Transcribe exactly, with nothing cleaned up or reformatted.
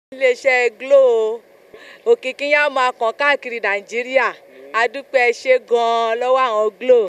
iléeṣẹ́ Glo òkìkí yá máa kàn káàkiri Nàìjíríà a dúpẹ́ ṣe gan-an lọ́wọ́ àwọn Glo.